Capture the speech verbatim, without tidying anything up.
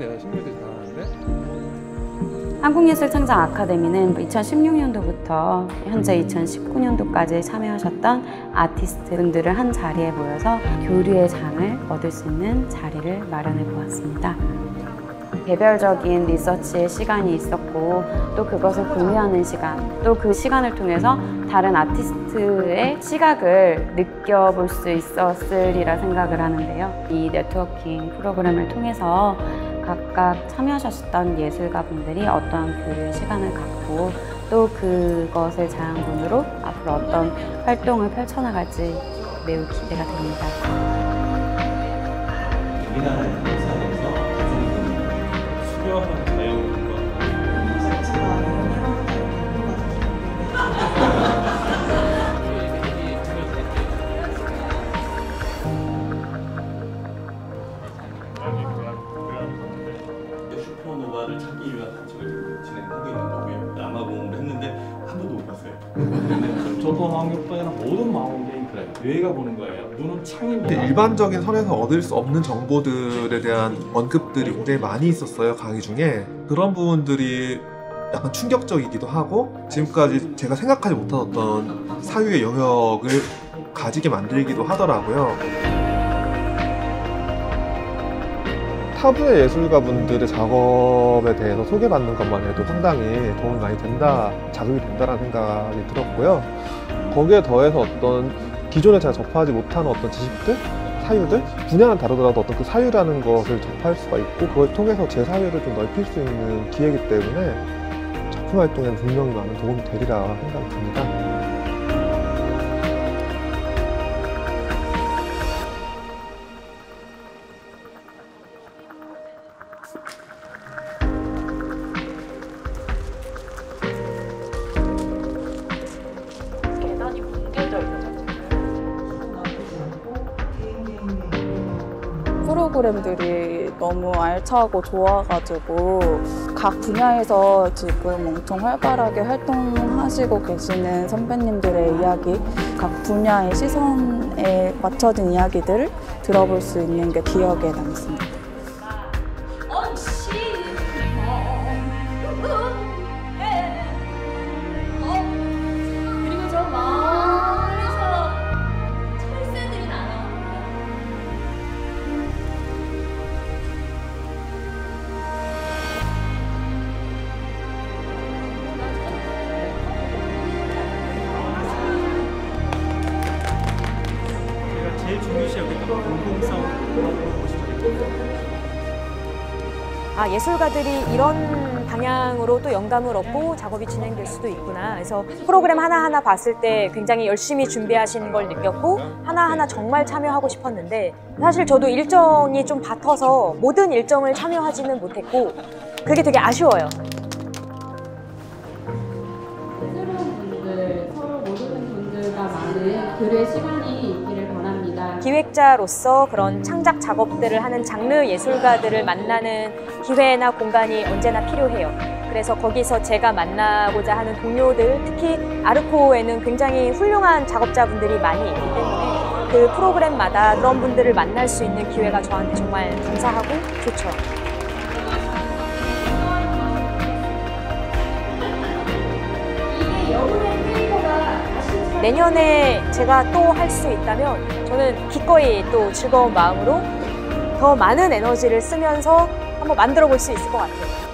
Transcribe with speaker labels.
Speaker 1: 내가 식물들 잘하는데?
Speaker 2: 한국예술창작 아카데미는 이천십육 년도부터 현재 이천십구 년도까지 참여하셨던 아티스트 분들을 한 자리에 모여서 교류의 장을 얻을 수 있는 자리를 마련해 보았습니다. 개별적인 리서치의 시간이 있었고 또 그것을 공유하는 시간, 또 그 시간을 통해서 다른 아티스트의 시각을 느껴볼 수 있었으리라 생각을 하는데요. 이 네트워킹 프로그램을 통해서 각각 참여하셨던 예술가분들이 어떤 교류의 시간을 갖고 또 그것을 자양분으로 앞으로 어떤 활동을 펼쳐나갈지 매우 기대가 됩니다.
Speaker 3: 우리나라의 행사에서 수려한 자연과 슈퍼노바를 찾기 위한 단식을 진행하고 있는 거고요. 남아공을 했는데 한 번도 못 봤어요.
Speaker 4: 저도 망원경뿐 모든 망원경이 그래요. 뇌가 보는 거예요. 눈은 창입니다.
Speaker 1: 일반적인 선에서 얻을 수 없는 정보들에 대한 언급들이 굉장히 많이 있었어요, 강의 중에. 그런 부분들이 약간 충격적이기도 하고 지금까지 제가 생각하지 못한 어떤 사유의 영역을 가지게 만들기도 하더라고요.
Speaker 5: 타부의 예술가분들의 작업에 대해서 소개받는 것만 해도 상당히 도움이 많이 된다, 자극이 된다는 생각이 들었고요. 거기에 더해서 어떤 기존에 제가 접하지 못한 어떤 지식들, 사유들, 분야는 다르더라도 어떤 그 사유라는 것을 접할 수가 있고 그걸 통해서 제 사유를 좀 넓힐 수 있는 기회이기 때문에 작품 활동에는 분명히 많은 도움이 되리라 생각이 듭니다.
Speaker 2: 계단이 뭉개져 있는
Speaker 6: 프로그램들이 너무 알차고 좋아가지고 각 분야에서 지금 엄청 활발하게 활동하시고 계시는 선배님들의 이야기, 각 분야의 시선에 맞춰진 이야기들을 들어볼 수 있는 게 기억에 남습니다.
Speaker 7: 그리고 저 멀리서 철새들이 날아옵니다.
Speaker 4: 제가 제일 중요시 여겼던 공공성 보고 싶어요.
Speaker 8: 아, 예술가들이 이런 방향으로 또 영감을 얻고 작업이 진행될 수도 있구나. 그래서 프로그램 하나하나 봤을 때 굉장히 열심히 준비하시는 걸 느꼈고 하나하나 정말 참여하고 싶었는데 사실 저도 일정이 좀 바빠서 모든 일정을 참여하지는 못했고 그게 되게 아쉬워요.
Speaker 9: 새로운 분들, 서로 모르는 분들과 많은 교류의 시간이 있기를 바랍니다.
Speaker 8: 기획자로서 그런 창작 작업들을 하는 장르 예술가들을 만나는 기회나 공간이 언제나 필요해요. 그래서 거기서 제가 만나고자 하는 동료들, 특히 아르코에는 굉장히 훌륭한 작업자분들이 많이 있기 때문에 그 프로그램마다 그런 분들을 만날 수 있는 기회가 저한테 정말 감사하고 좋죠. 내년에 제가 또 할 수 있다면 저는 기꺼이 또 즐거운 마음으로 더 많은 에너지를 쓰면서 한번 만들어 볼 수 있을 것 같아요.